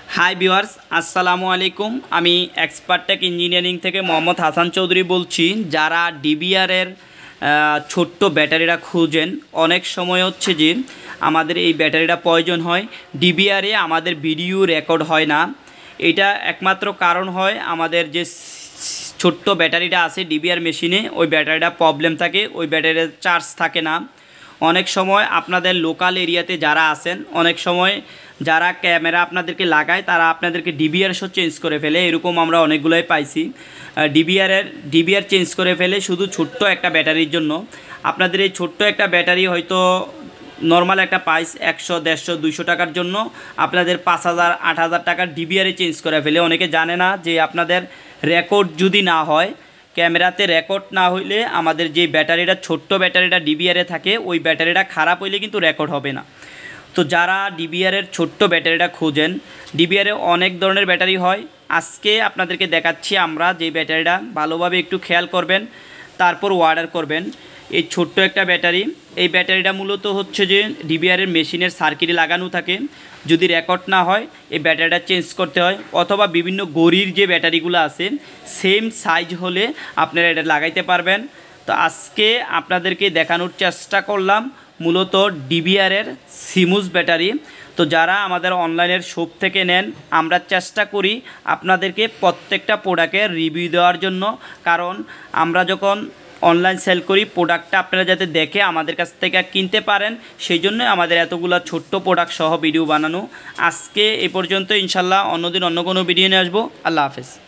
Hi viewers, আসসালামু আলাইকুম। আমি এক্সপার্ট টেক ইঞ্জিনিয়ারিং থেকে মোহাম্মদ হাসান চৌধুরী বলছি। যারা ডিবিআরের ছোট্ট ব্যাটারিটা খুঁজেন, অনেক সময় হচ্ছে যে আমাদের এই ব্যাটারিটা প্রয়োজন হয়, ডিবিআরে আমাদের ভিডিও রেকর্ড হয় না। এটা একমাত্র কারণ হয় আমাদের যে ছোট্ট ব্যাটারিটা আছে ডিবিআর মেশিনে, ওই ব্যাটারিটা প্রবলেম থাকে, ওই ব্যাটারির চার্জ থাকে না। অনেক সময় আপনাদের লোকাল এরিয়াতে যারা আছেন, অনেক সময় যারা ক্যামেরা আপনাদেরকে লাগায় তারা আপনাদেরকে ডিবিআর সহ চেঞ্জ করে ফেলে, এরকম আমরা অনেকগুলোই পাইছি। ডিবিআর চেঞ্জ করে ফেলে শুধু ছোট্ট একটা ব্যাটারির জন্য। আপনাদের এই ছোট্ট একটা ব্যাটারি হয়তো নর্মাল একটা প্রাইস 100, 150, 200 টাকার জন্য আপনাদের 5000, 8000 টাকার ডিবিআরে চেঞ্জ করে ফেলে। অনেকে জানে না যে আপনাদের রেকর্ড যদি না হয়, ক্যামেরাতে রেকর্ড না হইলে আমাদের যে ব্যাটারিটা ছোট্ট ব্যাটারিটা ডিবিআরে থাকে, ওই ব্যাটারিটা খারাপ হইলে কিন্তু রেকর্ড হবে না। তো যারা ডিবিআরের ছোট্ট ব্যাটারিটা খোঁজেন, ডিবিআরে অনেক ধরনের ব্যাটারি হয়। আজকে আপনাদেরকে দেখাচ্ছি আমরা যে ব্যাটারিটা, ভালোভাবে একটু খেয়াল করবেন, তারপর অর্ডার করবেন। এই ছোট্ট একটা ব্যাটারি, এই ব্যাটারিটা মূলত হচ্ছে যে ডিবিআরের মেশিনের সার্কিটে লাগানো থাকে। যদি রেকর্ড না হয় এই ব্যাটারিটা চেঞ্জ করতে হয়, অথবা বিভিন্ন গড়ির যে ব্যাটারিগুলো আছে সেম সাইজ হলে আপনারা এটা লাগাইতে পারবেন। তো আজকে আপনাদেরকে দেখানোর চেষ্টা করলাম মূলত ডিবিআরের সিমুস ব্যাটারি। তো যারা আমাদের অনলাইনের শপ থেকে নেন, আমরা চেষ্টা করি আপনাদেরকে প্রত্যেকটা প্রোডাক্টের রিভিউ দেওয়ার জন্য, কারণ আমরা যখন অনলাইন সেল করি প্রোডাক্টটা আপনারা যাতে দেখে আমাদের কাছ থেকে কিনতে পারেন, সেই জন্য আমাদের এতগুলো ছোট্ট প্রোডাক্ট সহ ভিডিও বানানো। আজকে এ পর্যন্ত, ইনশাল্লাহ অন্যদিন অন্য কোনো ভিডিও নিয়ে আসবো। আল্লাহ হাফেজ।